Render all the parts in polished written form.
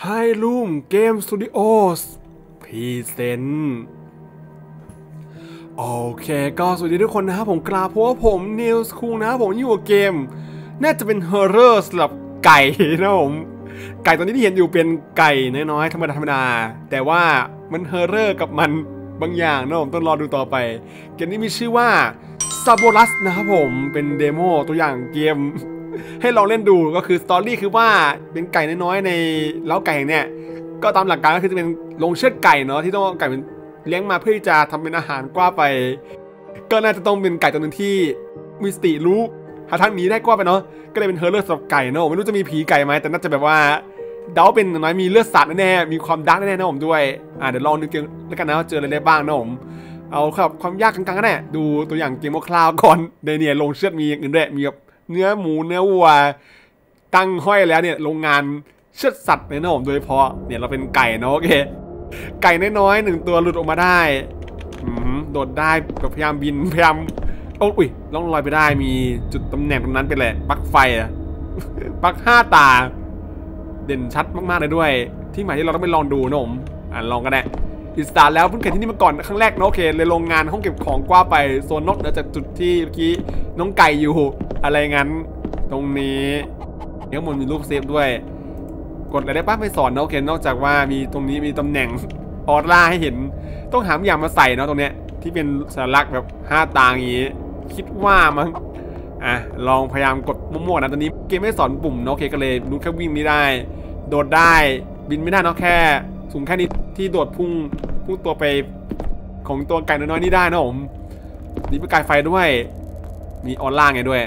ให้ลุงเกมสตูดิโอสพรีเซนต์โอเคก็สวัสดีทุกคนนะครับผมกราบเพราะว่าผมนิวส์คุงนะครับผมอยู่กับเกมน่าจะเป็นฮอร์เรอร์สำหรับไก่นะผมไก่ตัวนี้ที่เห็นอยู่เป็นไก่น้อยๆธรรมดาแต่ว่ามันฮอร์เรอร์กับมันบางอย่างนะผมต้องรอดูต่อไปเกมนี้มีชื่อว่าซาโบรัสนะครับผมเป็นเดโมตัวอย่างเกมให้ลองเล่นดูก็คือสตอรี่คือว่าเป็นไก่น้อยๆในเล้าไก่เนี่ยก็ตามหลักการก็คือจะเป็นโรงเชือดไก่เนาะที่ต้องไก่เป็นเลี้ยงมาเพื่อจะทำเป็นอาหารกว่าไปก็น่าจะต้องเป็นไก่ตัวนึงที่มีสติรู้หาทางหนีได้กว่าไปเนาะก็เลยเป็นเฮอร์เรอร์สำหรับไก่เนาะไม่รู้จะมีผีไก่ไหมแต่น่าจะแบบว่าเดาเป็นน้อยมีเลือดสัตว์แน่ๆมีความดาร์กแน่ๆนะผมด้วยเดี๋ยวลองดูเกมแล้วกันนะว่าเจออะไรได้บ้างนะผมเอาครับความยากกลางๆก็ได้ดูตัวอย่างเกมคร่าวๆก่อนในเนี่ยลงเชือดมีอย่างอื่นด้วยมีแบบเนื้อหมูเนื้อวัวตั้งห้อยแล้วเนี่ยโรงงานเชือดสัตว์นะผมโดยเฉพาะเนี่ยเราเป็นไก่เนาะโอเคไก่น้อยๆ1ตัวหลุดออกมาได้โดดได้พยายามบินพยายามอุ้ยล่องลอยไปได้มีจุดตำแหน่งตรงนั้นเป็นแหละปลั๊กไฟอะปลั๊ก5 ตาเด่นชัดมากๆเลยด้วยที่หมายที่เราต้องไปลองดูนะผมลองกันแหละอิสตาแล้วเพิ่งเห็นที่นี่มาก่อนครั้งแรกนะโอเคเลยโรงงานห้องเก็บของกว้าไปโซนนอกเหนือจากจุดที่เมื่อกี้น้องไก่อยู่อะไรงั้นตรงนี้ข้างบนมีรูปเซฟด้วยกดอะไรได้ป้าไม่สอนนะโอเคนอกจากว่ามีตรงนี้มีตำแหน่งออร่าให้เห็นต้องหาอย่างมาใส่เนาะตรงเนี้ยที่เป็นสัญลักษณ์แบบ5 ตาอย่างงี้คิดว่ามั้งลองพยายามกดมั่วๆนะตอนนี้เกมไม่สอนปุ่มเนาะโอเคก็เลยรู้แค่วิ่งนี้ได้โดดได้บินไม่ได้เนาะแค่สูงแค่นี้ที่โดดพุ่งตัวไปของตัวไก่น้อยๆนี่ได้นะผมนี่เป็นไก่ไฟด้วยมีออร่าไงด้วย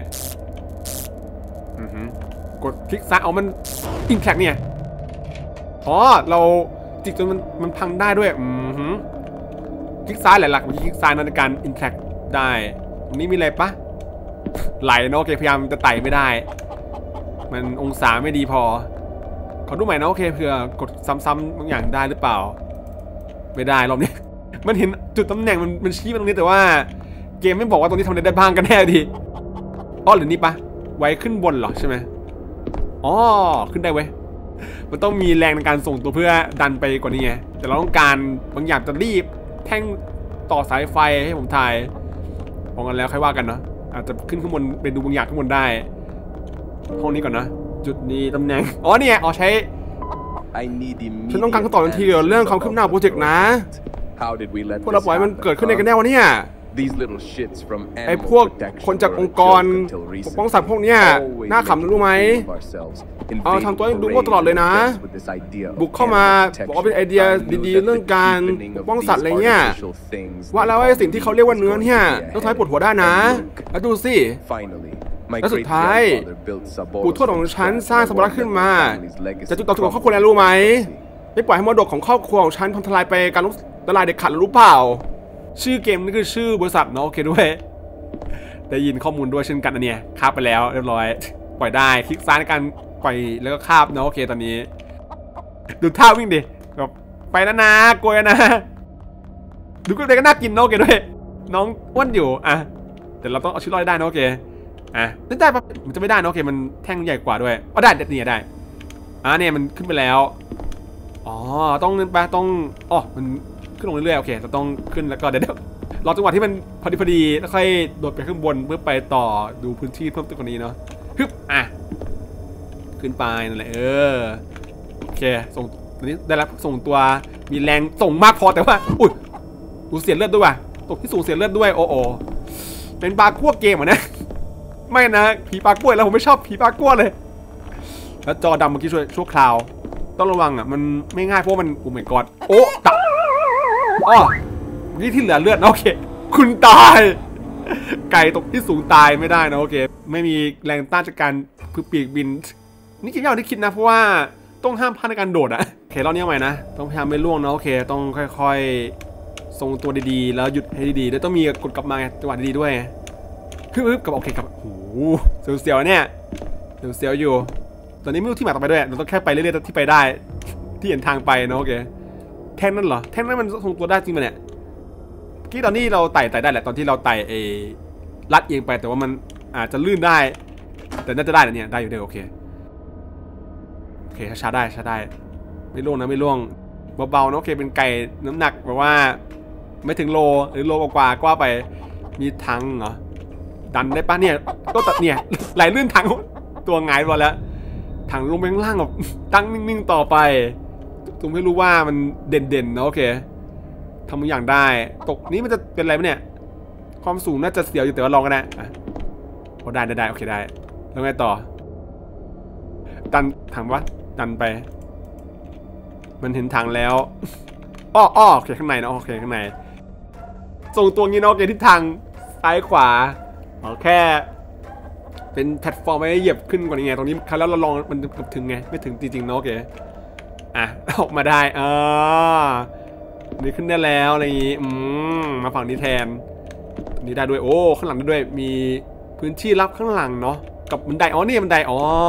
กดคลิกซ้ายเอามันอินแทกเนี่ยเราจิกจนมันพังได้ด้วยคลิกซ้ายแหละหลักคลิกซ้ายในการอินแทกได้ตรงนี้มีอะไรปะไหลเนาะโอเคพยายามจะไต่ไม่ได้มันองศาไม่ดีพอขอดูใหม่นะโอเคเผื่อกดซ้ำๆบางอย่างได้หรือเปล่าไม่ได้รอบนี้มันเห็นจุดตำแหน่งมันชี้มาตรงนี้แต่ว่าเกมไม่บอกว่าตรงนี้ทำอะไรได้บ้างกันแน่ดิหรือนี่ปะไว้ขึ้นบนเหรอใช่ไหมขึ้นได้เว้ยมันต้องมีแรงในการส่งตัวเพื่อดันไปกว่านี้ไงแต่เราต้องการบางอย่างจะรีบแท่งต่อสายไฟให้ผมถ่ายมองกันแล้วค่อยว่ากันเนาะอาจจะขึ้นข้างบนไปดูบางอย่างข้างบนได้ห้องนี้ก่อนนะจุดนี้ตำแหน่งเนี่ยใช้ฉันต้องการคำตอบทันทีเรื่องความคืบหน้าโปรเจกต์นะพวกเราปล่อยมันเกิดขึ้นในกันแน่วะเนี่ยไอ้พวกคนจากองค์กรปกป้องสัตว์พวกเนี้ยน่าขำรู้ไหมทำตัวให้ดูว่าตลอดเลยนะบุกเข้ามาบอกว่าเป็นไอเดียดีๆเรื่องการปกป้องสัตว์อะไรเงี้ยว่าแล้วไอ้สิ่งที่เขาเรียกว่าเนื้อเนี่ยต้องทำให้ปวดหัวได้นะแล้วดูสิและสุดท้ายปู่ทวดของฉันสร้างสมบัติขึ้นมาจะจุดต่อสู้ของครอบครัวแล้วรู้ไหมไม่ปล่อยให้มรดกของครอบครัวของฉันพังทลายไปการล้มละลายเด็ดขาดรู้เปล่าชื่อเกมนี่คือชื่อบริษัทเนาะโอเคด้วยได้ยินข้อมูลด้วยเช่นกันอันเนี้ยคาบไปแล้วเรียบร้อยปล่อยได้คลิกซ้ายในการปล่อยแล้วก็คาบเนาะโอเคตอนนี้ดูท่าวิ่งดิแบบไปนะกลัวนะดูก็เลยก็น่ากินเนาะโอเคด้วยน้องอ้วนอยู่แต่เราต้องเอาชีวิตรอดได้เนาะโอเคได้ปะมันจะไม่ได้เนาะโอเคมันแท่งใหญ่กว่าด้วยได้เนี่ยได้เนี่ยมันขึ้นไปแล้วต้องนึงไปต้องมันขึ้นลงเรื่อยๆโอเคเราต้องขึ้นแล้วก็เดี๋ยวรอจังหวะที่มันพอดีแล้วค่อยโดดไปข้างบนเพื่อไปต่อดูพื้นที่เพิ่มตัวกว่านี้เนาะฮึบขึ้นไปนั่นแหละโอเคส่งตอนนี้ได้รับส่งตัวมีแรงส่งมากพอแต่ว่าดูเสียเลือดด้วยว่ะตกที่สูงเสียเลือดด้วยโอ้เป็นปลากั้วเกมนะไม่นะผีปลากั้วแล้วผมไม่ชอบผีปลากั้วเลยแล้วจอดำเมื่อกี้ชั่วคราวต้องระวังมันไม่ง่ายเพราะมันmy godตับนี่ที่เหลือเลือดนะโอเคคุณตายไก่ตกที่สูงตายไม่ได้นะโอเคไม่มีแรงต้านจากการปีกบินนี่คิดยากที่คิดนะเพราะว่าต้องห้ามพลาดในการโดดโอเครอบนี้ใหม่นะต้องพยายามไม่ล่วงนะโอเคต้องค่อยๆทรงตัวดีๆแล้วหยุดให้ดีๆแล้วต้องมีกดกลับมาจังหวะดีๆด้วยฮึบกับโอเคครับเสียวๆเนี่ยเสียวอยู่ตอนนี้ไม่รู้ที่หมายต่อไปด้วยเราต้องแค่ไปเรื่อยๆที่ไปได้ที่เห็นทางไปนะโอเคแท่งนั่นเหรอแท่งนั้นมันทรงตัวได้จริงไหมเนี่ยที่ตอนนี้เราไต่ได้แหละตอนที่เราไต่ลัดเอียงไปแต่ว่ามันอาจจะลื่นได้แต่น่าจะได้นะเนี่ยได้อยู่ด้วยโอเคช้าได้ไม่ล่วงนะไม่ล่วงเบาๆนะโอเคเป็นไก่น้ำหนักแบบว่าไม่ถึงโลหรือโลกว่าก็ไปมีถังเหรอดันได้ปะเนี่ยก็ตัดเนี่ยไหลลื่นถังตัวหงายไปแล้วถังลงไปข้างล่างแบบตั้งนิ่งๆต่อไปผมไม่รู้ว่ามันเด่นๆนะโอเคทำทุกอย่างได้ตกนี้มันจะเป็นอะไรไหมเนี่ยความสูงน่าจะเสียวอยู่แต่ว่าลองกันนะโอ้ได้โอเคได้แล้วไงต่อดันถังวะดันไปมันเห็นทางแล้วอ้อโอเคข้างในนะโอเคข้างในส่งตัวงี้นะโอเคทิศทางซ้ายขวาแค่เป็นแพลตฟอร์มให้เหยียบขึ้นกว่านี้ไงตรงนี้ครั้งแล้วเราลองมันถึงไงไม่ถึงจริงๆนะโอเคออกมาได้นี่ขึ้นได้แล้วอะไรอย่างงี้มาฝั่งนี้แทนนี่ได้ด้วยโอ้ข้างหลังได้ด้วยมีพื้นที่รับข้างหลังเนาะกับบันไดนี่บันได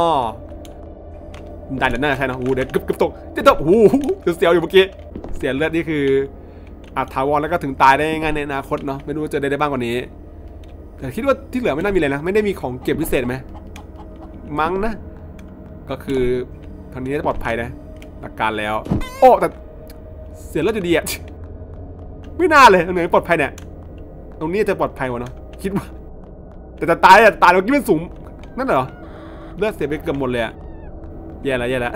บันไดแล้วน่าใช่นะเดี๋ยวกึบตกเสียวอยู่เมื่อกี้เสียเลือดนี่คือถาวรแล้วก็ถึงตายได้ง่ายในอนาคตเนาะไม่รู้ว่าจะได้บ้างกว่านี้แต่คิดว่าที่เหลือไม่น่ามีเลยนะไม่ได้มีของเก็บพิเศษไหมมั้งนะก็คือทางนี้จะปลอดภัยนะหลักการแล้วแต่เสียเลือดอยู่ดีอ่ะไม่น่าเลยตรงไหนปลอดภัยเนี่ยตรงนี้จะปลอดภัยวะเนาะคิดว่าแต่จะตายเมื่อกี้มันสูงนั่นเหรอเลือดเสียไปเกือบหมดเลยอะแย่แล้ว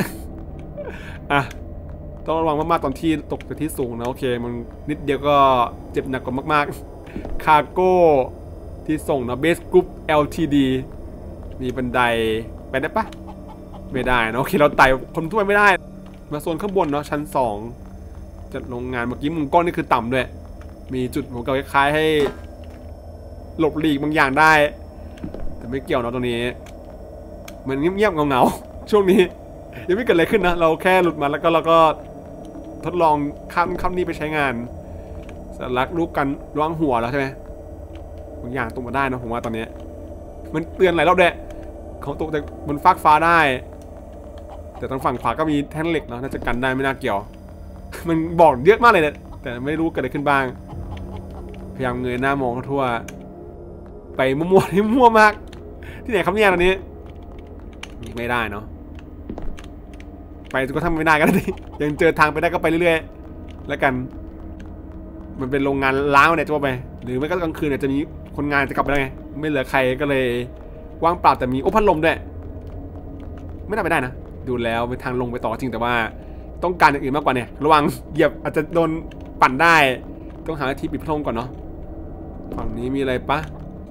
ต้องระวังมากๆตอนที่ตกจากที่สูงนะโอเคมันนิดเดียวก็เจ็บหนักกว่ามากๆคาร์โก้ที่ส่งนะเบสกรุ๊ป LTD มีบันไดไปได้ปะไม่ได้นะโอเคเราไต่คนทั่วไปไม่ได้มาโซนข้างบนเนาะชั้น2จัดโรงงานเมื่อกี้มุมกล้องนี่คือต่ำด้วยมีจุดหัวเก่าคล้ายๆให้หลบหลีกบางอย่างได้แต่ไม่เกี่ยวเนาะตรงนี้มันเงียบๆเงาๆช่วงนี้ยังไม่เกิดอะไรขึ้นนะเราแค่หลุดมาแล้วก็เราก็ทดลองข้ามนี้ไปใช้งานสัญลักษณ์รูปกันระวังหัวแล้วใช่ไหมบางอย่างตกมาได้นะผมว่าตอนนี้มันเตือนหลายรอบเลยเขาตกจากบนฟากฟ้าได้แต่ทางฝั่งขวาก็มีแท่งเหล็กเนาะน่าจะกันได้ไม่น่าเกี่ยวมันบอกเยอะมากเลยเนี่ยแต่ไม่รู้เกิดอะไรขึ้นบ้างพยายามเงยหน้ามองทั่วไปมั่วๆที่มั่วมากที่ไหนครับเนี่ยตอนนี้ไม่ได้เนาะไปก็ทำไม่ได้กันดิยังเจอทางไปได้ก็ไปเรื่อยๆแล้วกันมันเป็นโรงงานล้างเนี่ยจะว่าไปหรือไม่ก็กลางคืนเนี่ยจะมีคนงานจะกลับไปแล้วไงไม่เหลือใครก็เลยว่างเปล่าแต่มีพัดลมด้วยไม่น่าไปได้นะดูแล้วเป็นทางลงไปต่อจริงแต่ว่าต้องการอย่างอื่นมากกว่าเนี่ยระวังเหยียบอาจจะโดนปั่นได้ต้องหาที่ปิดพัดลมก่อนเนาะฝั่งนี้มีอะไรปะ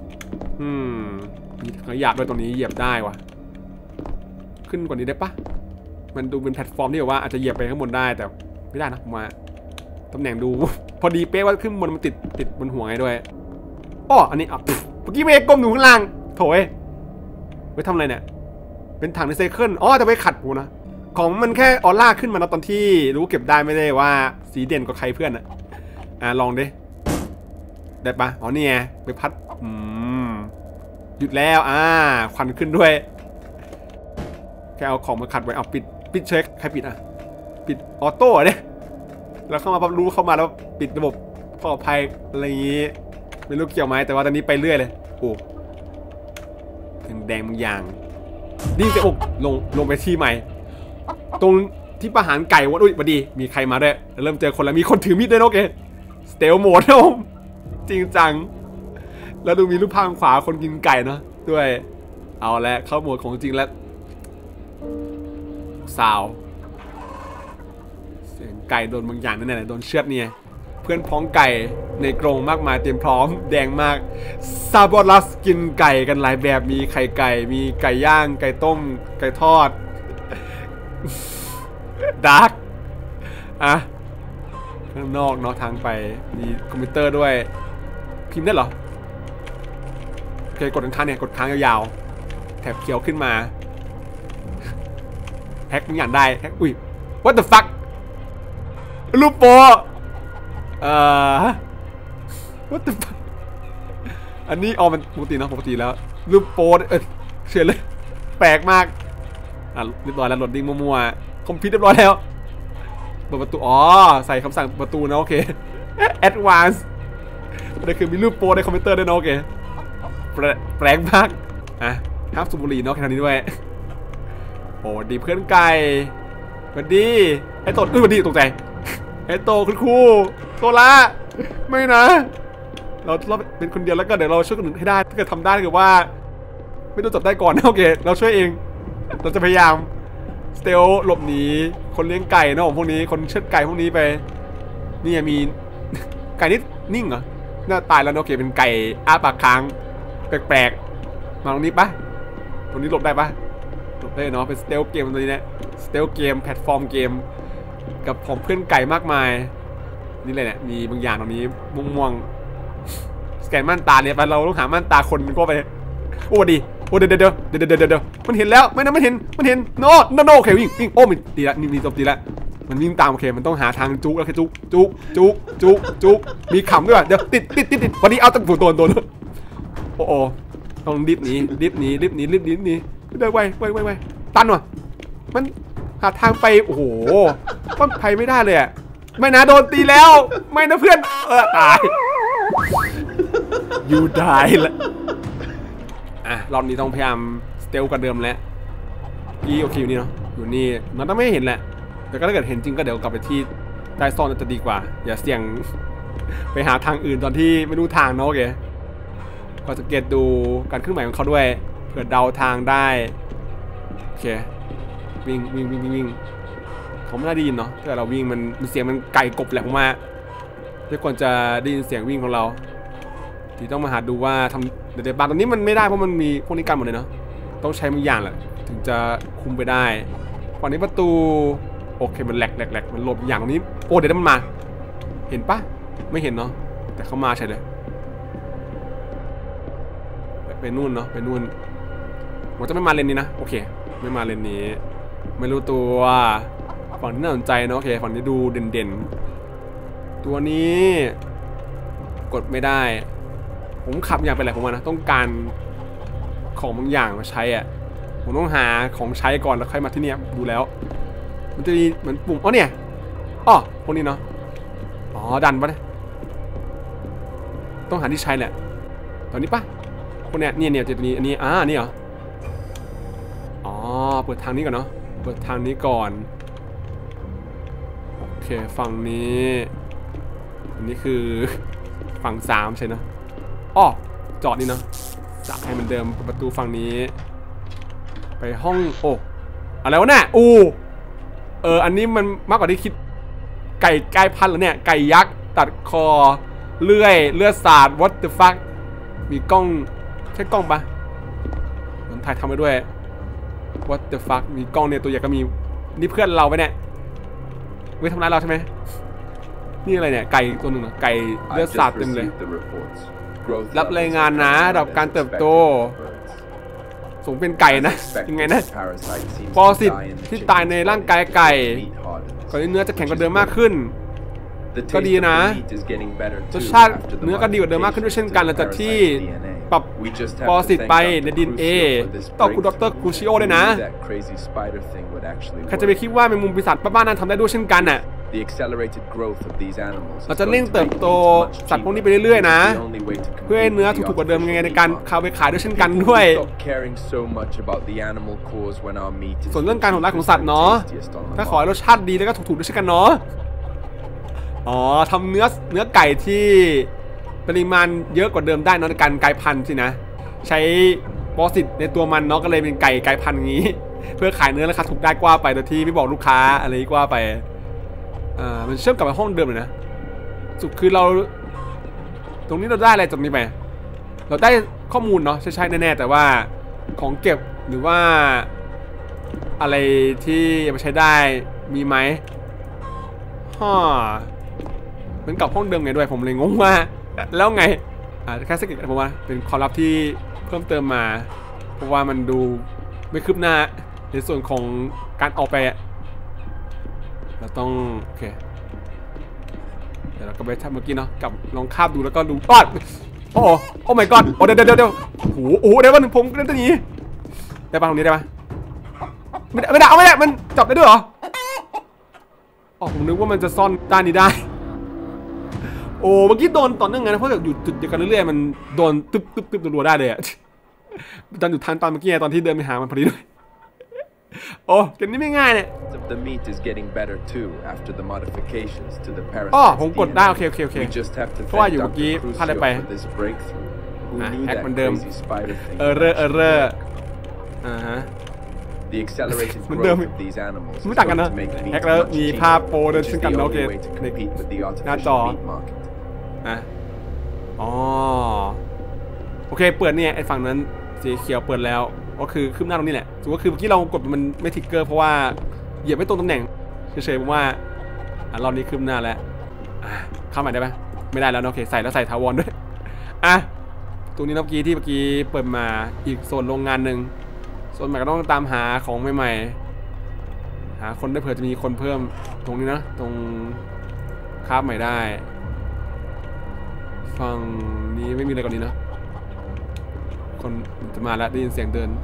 มีขยะด้วยตรงนี้เหยียบได้ว่ะขึ้นกว่านี้ได้ปะมันดูเป็นแพลตฟอร์มที่แบบว่าอาจจะเหยียบไปข้างบนได้แต่ไม่ได้นะผมว่าตำแหน่งดูพอดีเป๊ะว่าขึ้นบนมันติดบนหัวไงด้วยอันนี้เมื่อกี้ไม่ก้มดูข้างล่างโถยไว้ทำอะไรเนี่ยเป็นถังรีไซเคิลจะไปขัดหูนะของมันแค่ออร่าขึ้นมาตอนที่รู้เก็บได้ไม่ได้ว่าสีเด่นกว่าใครเพื่อนลองดิได้ปะนี่ไงไปพัดหยุดแล้วควันขึ้นด้วยแค่เอาของมาขัดไว้ปิดเช็คใครปิดปิดออโต้เนี่ยแล้วเข้ามาปั๊บรู้เข้ามาแล้วปิดระบบปลอดภัยอะไรอย่างงี้ไม่รู้เกี่ยวไหมแต่ว่าตอนนี้ไปเรื่อยเลยแดงบางอย่างดิ้งจะลงไปที่ใหม่ตรงที่ประหารไก่วัดพอดีมีใครมาด้วยเริ่มเจอคนแล้วมีคนถือมีดด้วยโอเคสเตลโหมดนะผมจริงจังแล้วดูมีรูปภาพขวาคนกินไก่เนาะด้วยเอาแล้วเข้าโหมดของจริงแล้วสาวเสียงไก่โดนบางอย่างนั่นแหละโดนเชือดเนี่ยเพื่อนพ้องไก่ในกรงมากมายเตรียมพร้อมแดงมากซาบอลัสกินไก่กันหลายแบบมีไข่ไก่มีไก่ย่างไก่ต้มไก่ทอดดาร์กข้างนอกเนาะทางไปมีคอมพิวเตอร์ด้วยพิมพ์ได้เหรอโอเคกดค้างเนี่ยกดค้างยาวๆแถบเขียวขึ้นมาแฮกมึงอย่างได้แฮกwhat the fuck รูปโปwhat the fuck อันนี้มันปกติเนาะปกติแล้วรูปโปเชื่อเลยแปลกมากเรียบร้อยแล้วโหลดดิ้งมั่วๆคอมพิวเรียบร้อยแล้วเปิดประตูใส่คำสั่งประตูนะโอเค advance นี่คือมีรูปโปในคอมพิวเตอร์ด้วยนะโอเคแปลกมากห้ามสูบบุหรี่เนาะแค่นี้ด้วยดีเพื่อนไก่สวัสดีไอ้โตวันนี้ตกใจไอ้โตคุณครูโซล่าไม่นะเราเป็นคนเดียวแล้วก็เดี๋ยวเราช่วยคนอื่นให้ได้ถ้าเกิดทำได้ถ้าเกิดว่าไม่โดนจับได้ก่อนโอเคเราช่วยเองเราจะพยายามสเตลหลบหนีคนเลี้ยงไก่นะผมพวกนี้คนเชือดไก่พวกนี้ไปนี่มีไก่นิดนิ่งเหรอน่าตายแล้วโอเคเป็นไก่อ้าปากค้างแปลกๆมาตรงนี้ปะตรงนี้หลบได้ปะหลบได้เนาะเป็นสเตลเกมตัวนี้เนี่ยสเตลเกมแพลตฟอร์มเกมกับผมเพื่อนไก่มากมายนี่เลยเนี่ยมีบางอย่างตรงนี้ม่วงสแกนม่านตาเนี่ยไปเราต้องหาม่านตาคนก็ไปโอ้ดีโอ้เดี๋ยวมันเห็นแล้วไม่นะมันเห็นโนโอเควิ่งโอ้มันตีละนี่จบตีละมันวิ่งตามโอเคมันต้องหาทางจุกแล้วแค่จุกมีขำด้วยเดี๋ยวติดวันนี้เอาตั้งตัวโอ้ต้องรีบหนีได้ไวตันว่ะมันหาทางไปโอ้โหมันไปไม่ได้เลยอ่ะไม่นะโดนตีแล้วไม่นะเพื่อนตายอยู่ได้ละรอบนี้ต้องพยายามสเตลกว่าเดิมแล้วโอเคอยู่นี่เนาะอยู่นี่มันต้องไม่เห็นแหละแต่ก็ถ้าเกิดเห็นจริงก็เดี๋ยวกลับไปที่ใต้ซ่อนจะดีกว่าอย่าเสี่ยงไปหาทางอื่นตอนที่ไม่รู้ทางเนาะโอเคก็สังเกตดูการเคลื่อนไหวของเขาด้วยเผื่อเดาทางได้โอเควิ่งเขาไม่ได้ยินเนาะถ้าเราวิ่งมันเสียงมันไกลกบแหลมมากทุกคนจะได้ยินเสียงวิ่งของเราที่ต้องมาหาดูว่าทำเดี๋ยวบางตอนนี้มันไม่ได้เพราะมันมีพวกนี้กันหมดเลยเนาะต้องใช้บางอย่างแหละถึงจะคุมไปได้ฝั่งนี้ประตูโอเคมันแหลกมันหลบอย่างนี้โอ้เดี๋ยวมันมาเห็นปะไม่เห็นเนาะแต่เขามาใช่เลยไปนู่นเนาะไปนู่นผมจะไม่มาเลนนี้นะโอเคไม่มาเลนนี้ไม่รู้ตัวฝั่งนี้น่าสนใจเนาะโอเคฝั่งนี้ดูเด่นตัวนี้กดไม่ได้ผมขับอย่างเป็นอะไรผมนะต้องการของบางอย่างมาใช้อ่ะผมต้องหาของใช้ก่อนแล้วค่อยมาที่นี่ดูแล้วมันจะมีเหมือนปุ่มเนี่ยพวกนี้เนาะดันปะเนี่ยต้องหาที่ใช้แหละตอนนี้ปะพวกเนี้ยเนี่ยจะตัวนี้อันนี้นี่เหรอเปิดทางนี้ก่อนเนาะเปิดทางนี้ก่อนโอเคฝั่งนี้อันนี้คือฝั่ง3ใช่เนาะจอดนี่เนาะจับให้มันเดิมประตูฝั่งนี้ไปห้องอะไรวะเนี่ยอันนี้มันมากกว่าที่คิดไก่กลายพันธุ์แล้วเนี่ยไก่ยักษ์ตัดคอเลื่อยเลือดสาด what the fuck มีกล้องใช่กล้องปะมันถ่ายทำไปด้วย what the fuck มีกล้องเนี่ยตัวใหญ่ก็มีนี่เพื่อนเราไปเนี่ยไว้ทำร้ายเราใช่ไหมนี่อะไรเนี่ยไก่ตัวหนึ่งไก่เลือดสาดเต็มเลยรับรายงานนะระดับการเติบโตสูงเป็นไก่นะยังไงนะปรสิตที่ตายในร่างกายไก่ก่อนที่เนื้อจะแข็งกว่าเดิมมากขึ้นก็ดีนะรสชาติเนื้อก็ดีกว่าเดิมมากขึ้นด้วยเช่นกันหลังจากที่ปรับปรสิตไปในดินต่อคุณดร.คูชิโอเลยนะใครจะไปคิดว่าแมงมุมปีศาจบ้าๆนั้นทำได้ด้วยเช่นกันน่ะเราจะเร่งเติบโตสัตว์พวกนี้ไปเรื่อยๆนะเพื่อให้เนื้อถูกกว่าเดิมยังไงในการเข้าไปขายด้วยเช่นกันด้วยส่วนเรื่องการโหดร้ายของสัตว์เนาะถ้าขอให้รสชาติดีแล้วก็ถูกๆด้วยเช่นกันเนาะทำเนื้อไก่ที่ปริมาณเยอะกว่าเดิมได้เนาะในการกลายพันธุ์สินะใช้ปรสิตในตัวมันเนาะก็เลยเป็นไก่กลายพันธุ์อย่างนี้เพื่อขายเนื้อราคาถูกได้กว่าไปโดยที่ไม่บอกลูกค้าอะไรกว่าไปมันเชื่อมกับห้องเดิมเลยนะสุดคือเราตรงนี้เราได้อะไรจากนี้ไปเราได้ข้อมูลเนาะใช่แน่ๆแต่ว่าของเก็บหรือว่าอะไรที่มาใช้ได้มีไหมเหมือนกับห้องเดิมไงด้วยผมเลยงงว่าแล้วไงแค่สักนิดผมว่าเป็นความลับที่เพิ่มเติมมาเพราะว่ามันดูไม่คืบหน้าในส่วนของการออกไปเราต้องโอเคเดี๋ยวเราก็ไปทำเมื่อกี้เนาะกับลองคาบดูแล้วก็ดูโอ้ my god เดี๋ยวโอ้โหได้วันหนึ่งผมเล่นตัวนี้ได้ปะตรงนี้ได้ปะไม่ได้เอาไม่ได้มันจับได้ด้วยเหรอผมนึกว่ามันจะซ่อนด้านนี้ได้เมื่อกี้โดนต่อเนื่องไงนะเพราะอยู่จุดเดียวกันเรื่อยๆมันโดนตึ๊บรัวๆได้เลยอะตอนอยู่ทางตอนเมื่อกี้ตอนที่เดินไปหามันพอดีด้วยโอ้เกมนี้ไม่ง่ายเนี่ย of the meat is getting better too after the modifications to the อ๋อ parasite's ผมกดได้ DNA. โอเคโอเคโอเค We just have to เพราะว่า thank อยู่เมื่อกี้ Dr. พลาดไป Crucio for this breakthrough. Who knew แฮก that เหมือนเดิม crazy spider thing เออ could เรอ actually work? ฮะ The accelerated เหมือนเดิม growth of these animals is ไม่ต่างกัน going นะ to make แฮ meat กแล้ว much มีภาพ cheaper, โปรเดิน which ซึ่ is งกัน the โอเค only way to ใน compete with the หน้าจอ artificial meat market. อ่ะอ๋อโอเคเปิดเนี่ยไอ้ฝั่งนั้นสีเขียวเปิดแล้วก็คือขึ้นหน้าตรงนี้แหละถือว่าคือเมื่อกี้เรากดมันไม่ทิกเกอร์เพราะว่าเหยียบไม่ตรงตำแหน่งเฉยๆผมว่ารอบนี้ขึ้นหน้าแล้วเข้าใหม่ได้ปะไม่ได้แล้วโอเคใส่แล้วใส่ทาวรด้วยอ่ะตรงนี้เมื่อกี้เปิดมาอีกโซนโรงงานหนึ่งโซนใหม่ก็ต้องตามหาของใหม่ๆหาคนได้เผื่อจะมีคนเพิ่มตรงนี้นะตรงคาบใหม่ได้ฝั่งนี้ไม่มีอะไรก่อนนี้นะคนจะมาแล้วได้ยินเสียงเดิน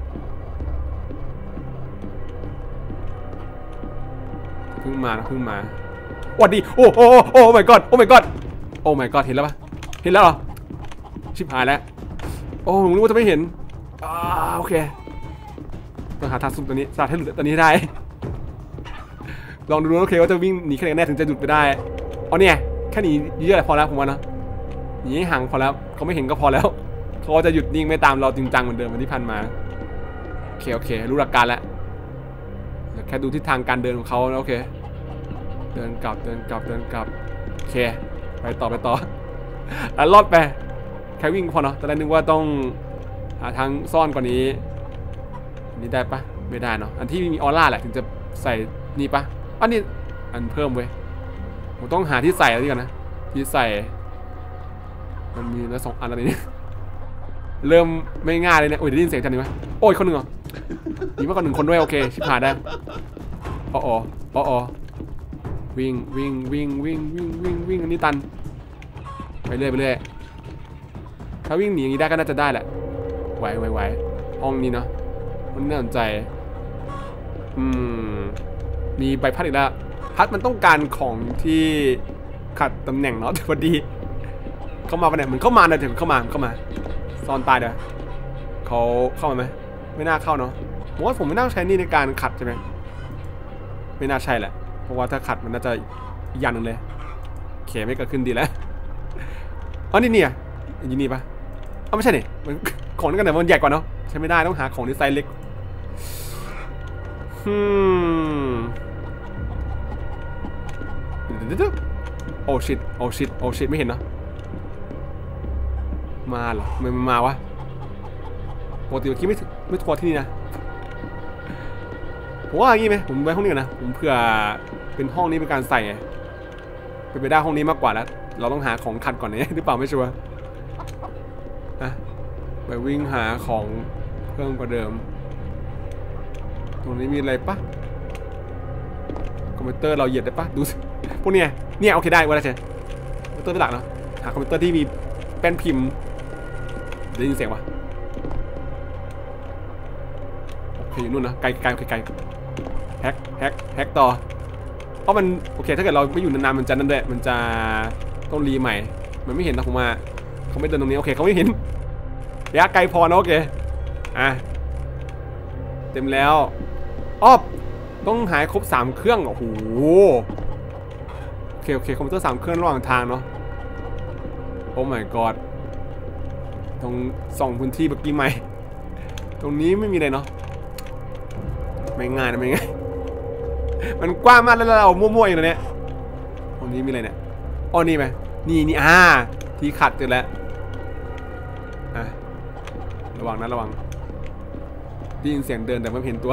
เพิ่งมาวัดดีโอ้ my god โอ้ my god โอ้ my god เห็นแล้วปะเห็นแล้วเหรอชิบหายแล้วโอ้ผมรู้ว่าจะไม่เห็นโอเคต้องหาทางซุ่มตัวนี้สาดให้หลุดตัวนี้ได้ลองดูโอเคว่าจะวิ่งหนีแค่ไหนแน่ถึงจะหลุดไปได้อ๋อเนี่ยแค่หนีเยอะพอแล้วผมว่านะหนีให้ห่างพอแล้วเขาไม่เห็นก็พอแล้วเขาจะหยุดนิ่งไม่ตามเราจริงจังเหมือนเดิมวันที่ผ่านมาโอเครู้หลักการแล้วแค่ดูทิศทางการเดินของเขาแล้วโอเคเดินกลับโอเคไปต่อรอดไปแค่วิ่งพอเนาะตอนแรกนึกว่าต้องหาทางซ่อนกว่านี้อันนี้ได้ปะไม่ได้เนาะอันที่มีออร่าแหละถึงจะใส่นี่ปะอันนี้อันเพิ่มเว้ยผมต้องหาที่ใส่อะไรก่อนนะที่ใส่มันมีแล้ว2 อันอะไรนี่เริ่มไม่ง่ายเลยเนี่ยโอ้ยได้ยินเสียงจันนี่ไหมโอ้ยคนหนึ่งเหรอมีมากกว่า1 คนด้วยโอเคชิบหายได้อ๋อวิ่งอันนี้ตันไปเรื่อยถ้าวิ่งหนีอย่างนี้ได้ก็น่าจะได้แหละไหวห้องนี้เนาะมันน่าสนใจมีใบพัดอีกแล้วพัดมันต้องการของที่ขัดตำแหน่งเนาะแต่พอดีเข้ามาปะเนี่ยเหมือนเข้ามาเลยถึงเข้ามาซ่อนตายเดี๋ยวเขาเข้ามาไหมไม่น่าเข้าเนาะผมว่าผมไม่น่าใช้นี่ในการขัดใช่ไหมไม่น่าใช่แหละเพราะว่าถ้าขัดมันน่าจะอีกอย่างหนึ่งเลยเขไม่เกิดขึ้นดีแล้วอ๋อนี่อย่างนี้ปะไม่ใช่นี่มันของนั่นกันแต่มันใหญ่กว่าเนาะใช้ไม่ได้ต้องหาของที่ไซส์เล็กโอ้ชิตไม่เห็นเนาะมาเหรอมันมาวะปกติคิดไม่ทัวร์ที่นี่นะผมว่าอย่างนี้ไหมผมไว้ห้องนี้ก่อนนะผมเผื่อเป็นห้องนี้เป็นการใส่ไงเป็นไปได้ห้องนี้มากกว่าแล้วเราต้องหาของขัดก่อนเนี่ยหรือเปล่าไม่ชัวร์ไปวิ่งหาของเพิ่มกว่าเดิมตรงนี้มีอะไรปะคอมพิวเตอร์เราเหยียดได้ปะดูสิพวกเนี่ยโอเคได้ว่าได้ใช่คอมพิวเตอร์เป็นหลักเนาะหาคอมพิวเตอร์ที่มีแป้นพิมพ์ได้ยินเสียงปะโอเคอยู่นู่นนะไกลแฮกต่อเพราะมันโอเคถ้าเกิดเราไม่อยู่นานๆมันจะนั่นด้วยมันจะต้องรีใหม่มันไม่เห็นนะผมว่าเขาไม่เดินตรงนี้โอเคเขาไม่เห็นระยะไกลพอนะโอเคเต็มแล้วต้องหายครบ3 เครื่องโอ้โหโอเคคอมพิวเตอร์3 เครื่องระหว่างทางเนาะโอ้ my god ต้องส่องพื้นที่เมื่อกี้ใหม่ตรงนี้ไม่มีอะไรเนาะไม่ง่ายนะไม่ง่ายมันกว้างมากแล้วเรามั่วๆอย่างนี้ตรงนี้มีอะไรเนี่ยนี่ไหมนี่ที่ขัดเจอแล้วระวังได้ยินเสียงเดินแต่ไม่เห็นตัว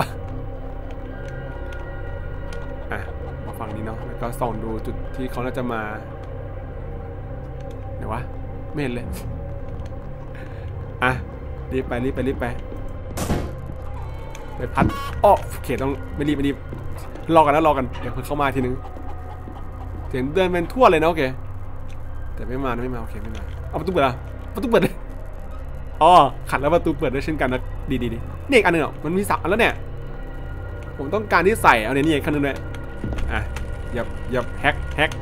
มาฝั่งนี้เนาะแล้วก็ส่องดูจุดที่เขาน่าจะมาไหนวะไม่เห็นเลยรีบไปพัดโอเคต้องไม่รีบรอกันเดี๋ยวเพิ่งเข้ามาทีนึงเสียงเดินเป็นทั่วเลยนะโอเคแต่ไม่มาโอเคไม่มาเอาประตูเปิดเลยขัดแล้วประตูเปิดได้เช่นกันนะดีนี่อีกอันนึงมันมี3 อันแล้วเนี่ยผมต้องการที่ใส่เอาเนี่ยนี่อีกขั้นนึงด้วยอย่าแฮก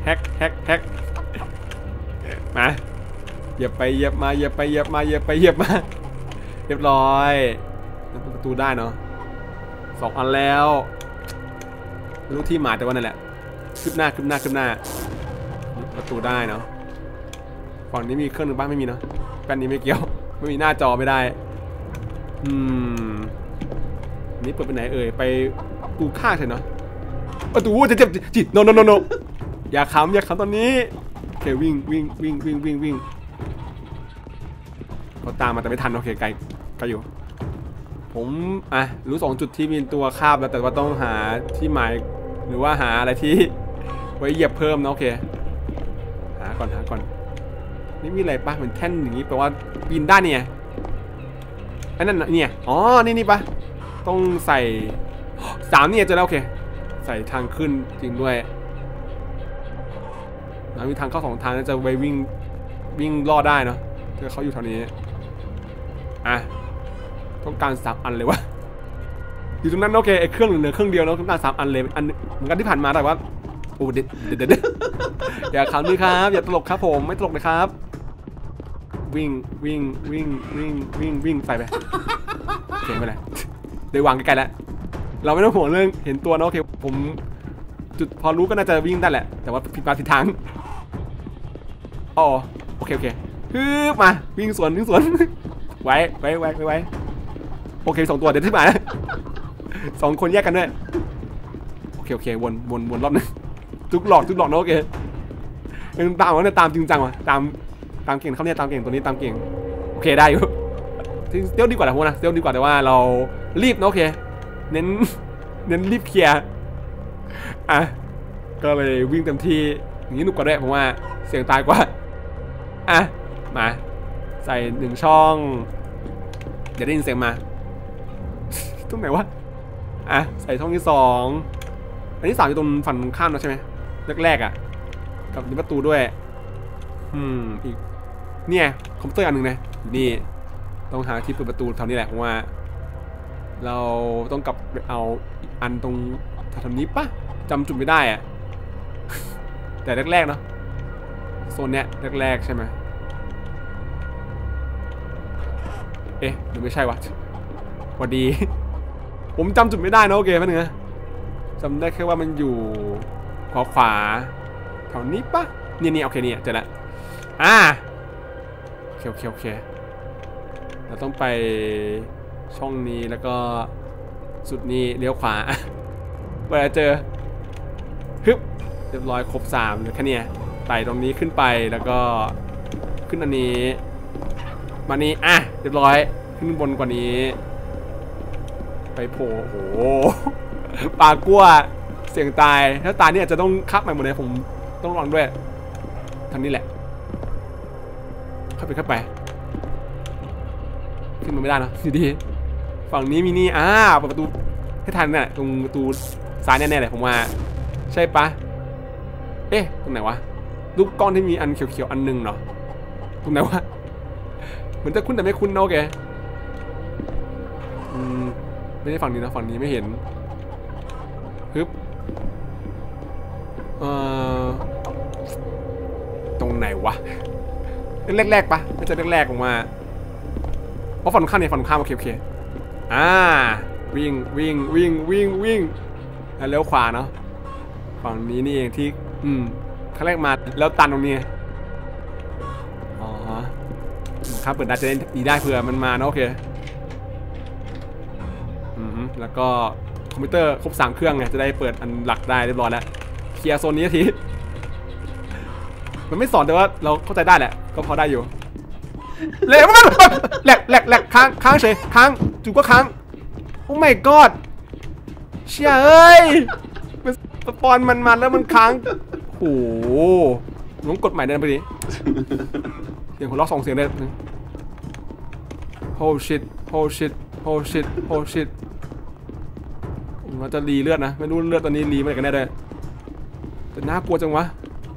มาอย่าไปเหยียบมาเรียบร้อยประตูได้เนาะโซ 2 อันแล้วไม่รู้ที่หมายแต่ว่านั่นแหละคืบหน้าประตูได้เนาะฝั่งนี้มีเครื่องหนึ่งบ้างไม่มีเนาะแป้นนี้ไม่เกี่ยวไม่มีหน้าจอไม่ได้นี่เปิดไปไหนเอ่ยไปตูข้างใช่เนาะประตูจะเจ็บจิตโนอย่าขำตอนนี้โอเควิ่งเขาตามมาแต่ไม่ทันโอเคไกลอยู่ผมรู้2 จุดที่มีตัวคาบแล้วแต่ว่าต้องหาที่หมายหรือว่าหาอะไรที่ไว้เหยียบเพิ่มนะโอเคหาก่อนนี่มีอะไรปะเหมือนแท่นอย่างนี้แปลว่าปีนได้เนี่ยอันนั้นเนี่ยอ๋อนี่ปะต้องใส่3เนี่ยเจอแล้วโอเคใส่ทางขึ้นจริงด้วยแล้วมีทางเข้า2 ทางน่าจะไปวิ่งรอดได้เนาะถ้าเขาอยู่แถวนี้ต้องการ3 อันเลยวะอยู่ตรงนั้นโอเคไอ้เครื่องเหลือเครื่องเดียวแล้วต้องการ3 อันเลยอันเหมือนกันที่ผ่านมาแต่ว่าโอ้เด็ดอย่าขำนี่ครับอย่าตลกครับผมไม่ตลกนะครับวิ่งใส่ไปเก่งไปเลยเดี๋ยววางใกล้ๆแล้วเราไม่ต้องห่วงเรื่องเห็นตัวนะโอเคผมจุดพอรู้ก็น่าจะวิ่งได้แหละแต่ว่าผิดทางอ๋อโอเคฮึบมาวิ่งสวนไว้โอเค2 ตัวเดี๋ยวที่มา2 คนแยกกันด้วยโอเควนรอบนึงทุกหลอกนะโอเคตามวะเนี่ยตามจริงจังวะตามเก่งเขาเนี่ยตามเก่งตัวนี้ตามเก่งโอเคได้อยู่เซลดีกว่าแหละพวกนะเซลดีกว่าแต่ว่าเรารีบนะโอเคเน้นรีบเคลียร์ก็เลยวิ่งเต็มที่อย่างนี้หนุกกว่าด้วยผมว่าเสียงตายกว่ามาใส่1 ช่องเดี๋ยวได้ยินเสียงมาตรงไหนวะใส่ช่องที่2อันที่3อยู่ตรงฝั่งข้ามนะใช่ไหมแรกกับมีประตูด้วยอีกเนี่ยคอมพิวเตอร์อันหนึ่งนะอยู่นี่ต้องหาที่เปิดประตูแถวนี้แหละผมว่าเราต้องกลับไปเอาอีกอันตรงแถวนี้ปะจำจุดไม่ได้แต่แรกเนาะโซนเนี้ยแรกใช่ไหมหรือไม่ใช่วะพอดีผมจำจุดไม่ได้นะโอเคแป๊บนึงนะจำได้แค่ว่ามันอยู่ขวาแถวนี้ปะนี่โอเคเนี่ยเจอแล้วโอเคเราต้องไปช่องนี้แล้วก็สุดนี้เลี้ยวขวาเปิดเจอฮึบเรียบร้อยครบ3เหลือแค่นี้ไต่ตรงนี้ขึ้นไปแล้วก็ขึ้นอันนี้มานี้เรียบร้อยขึ้นบนกว่านี้ไปโผล่โอ้โหปลากลัวเสียงตายถ้าตายเนี่ยจะต้องคับใหม่หมดเลยผมต้องลองด้วยทางนี้แหละเข้าไปขึ้นมาไม่ได้นะดีฝั่งนี้มีนี่เปิดประตูให้ทันเนี่ยตรงประตูซ้ายแน่ๆเลยผมว่าใช่ปะตรงไหนวะลูกก้อนที่มีอันเขียวๆอันนึงเนาะตรงไหนวะเหมือนจะคุ้นแต่ไม่คุ้นนะโอเคไม่ใช่ฝั่งนี้นะฝั่งนี้ไม่เห็นฮึบตรงไหนวะแรกปะไม่ใช่แรกผมว่าเพราะฝั่งข้างเนี่ยฝั่งข้ามโอเควิ่งแล้วเลี้ยวขวาเนาะฝั่งนี้นี่เองที่ครั้งแรกมาแล้วตันตรงนี้ครับเปิดได้จะได้เผื่อมันมาเนาะโอเคแล้วก็คอมพิวเตอร์ครบ3 เครื่องไงจะได้เปิดอันหลักได้เรียบร้อยแล้วเคลียร์โซนนี้ทีมันไม่สอนแต่ว่าเราเข้าใจได้แหละก็พอได้อยู่เลยมันแหลกค้างเฉยค้างจู่ก็ค้างโอ้ my god เชี่ยเอ้ยมันสปอนมันแล้วมันค้างโหต้องกดใหม่เดินไปดิเสียงหัวเราะ2 เสียงเลยoh shit มันจะรีเลือดนะไม่รู้เลือดตอนนี้รีมาจากไหนได้แต่น่ากลัวจังวะ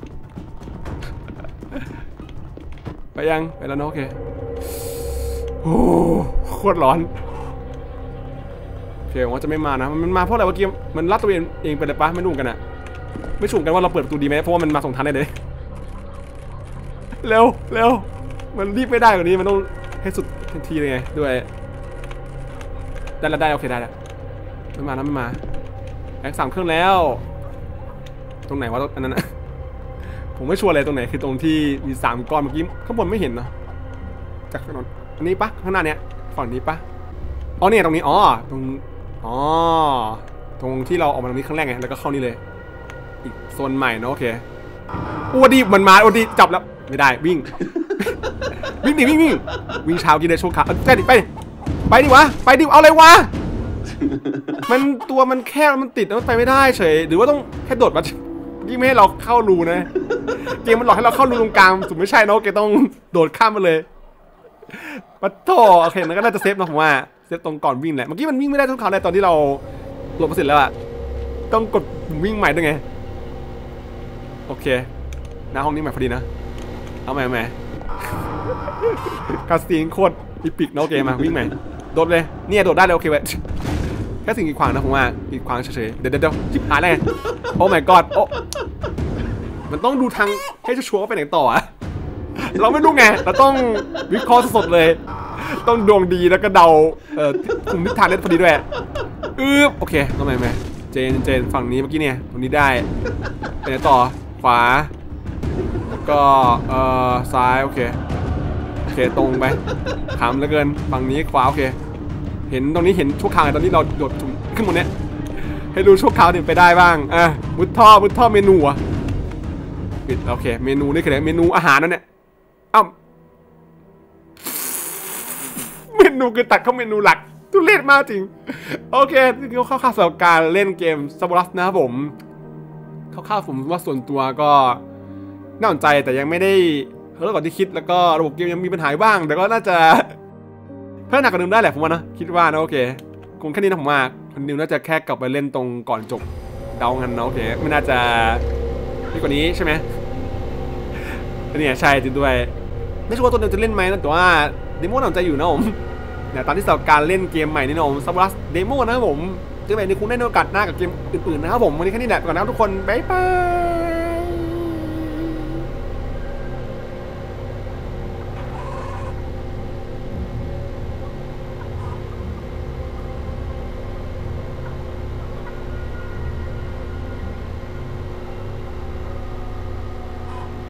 ไปแล้วเนาะโอเคโอ้โคตรร้อนโอเคว่าจะไม่มานะมันมาเพราะอะไรวะเกมมันลัดตัวเองไปเลยปะไม่รู้กันอะไม่ฉุกกันว่าเราเปิดประตูดีไหมเพราะว่ามันมาส่งทันได้เลยเร็วมันรีบไม่ได้กว่านี้มันต้องให้สุดทันทีเลยไงด้วยได้โอเคได้แล้วไม่มาแล้วไม่มาแม็ก3 เครื่องแล้ว ตรงไหนวะอันนั้นนะผมไม่ชัวร์เลยตรงไหนคือตรงที่มี3 ก้อนเมื่อกี้ข้างบนไม่เห็นเนาะจากถนนอันนี้ปะข้างหน้าเนี้ยฝั่งนี้ปะอ๋อเนี่ยตรงนี้อ๋อตรงที่เราออกมาตรงนี้ครั้งแรกไงแล้วก็เข้านี่เลยอีกโซนใหม่เนาะโอเคอ้วดีมันมาอ้วดีจับแล้วไม่ได้วิ่ง วิ่งดิวิ่งเช้ากินได้โชว์ขาไปดิวะไปดิเอาเลยวะมันตัวมันแคบมันติดแล้วมันไปไม่ได้เฉยหรือว่าต้องแค่โดดมายิ่งไม่ให้เราเข้ารูนะเกมมันหลอกให้เราเข้ารูตรงกลางสุดไม่ใช่เนาะเกมต้องโดดข้ามมาเลยปัดโถโอเคนั่นก็น่าจะเซฟนะผมว่าเซฟตรงก่อนวิ่งแหละเมื่อกี้มันวิ่งไม่ได้ทุกครั้งเลยตอนที่เราหลบมาเสร็จแล้วอะต้องกดวิ่งใหม่ด้วยไงโอเคหน้าห้องนี้ใหม่พอดีนะเอาใหม่คาสตีนโคตรอีพิกเนาะเกมมาวิ่งใหม่โดดเลยเนี่ยโดดได้เลยโอเคเว้ยแค่สิ่งกีดขวางนะผมว่ากีดขวางเฉยๆเดี๋ยวจิบหายเลยโอ้ my god โอ้มันต้องดูทางให้ชัวร์ว่าไปไหนต่ออะเราไม่รู้ไงเราต้องวิเคราะห์สดๆเลยต้องดวงดีแล้วก็เดาคุมทิศทางได้พอดีด้วยโอเคทำไมเจนฝั่งนี้เมื่อกี้เนี่ยตรงนี้ได้ไปไหนต่อขวาแล้วก็ซ้ายโอเคตรงไปขำเหลือเกินฝั่งนี้ขวาโอเคเห็นตรงนี้เห็นชั่วคราวตอนนี้เราโดดขึ้นบนเนี้ยให้ดูชั่วคราวเนี่ยไปได้บ้างมุดท่อเมนูอะปิดโอเคเมนูนี่คืออะไรเมนูอาหารนั่นเนี่ยเมนูคือตัดเข้าเมนูหลักทุเรศมากจริงโอเคนี่คือข้าวสำหรับการเล่นเกมซับบลัสนะครับผมข้าวผมว่าส่วนตัวก็น่าสนใจแต่ยังไม่ได้เรื่องก่อนที่คิดแล้วก็ระบบเกมยังมีปัญหาบ้างแต่ก็น่าจะเพิ่มหนักกว่าเดิมได้แหละผมว่านะคิดว่านะโอเคคงแค่นี้นะผมว่าคนนิวน่าจะแค่กลับไปเล่นตรงก่อนจบเดางันนะโอเคไม่น่าจะดีกว่านี้ใช่ไหมเนี่ยใช่จริงด้วยไม่ชัวร์ตัวเดิมจะเล่นไหมนะแต่ว่าเดโมน่าสนใจอยู่นะผมเนี่ยตอนที่สำหรับการเล่นเกมใหม่นี่นะผมซับบลัสเดโมนะครับผมเจอใหม่ในคุณได้ในโอกาสหน้ากับเกมอื่นๆนะครับผมวันนี้แค่นี้แหละก่อนนะครับทุกคนบ๊ายบาย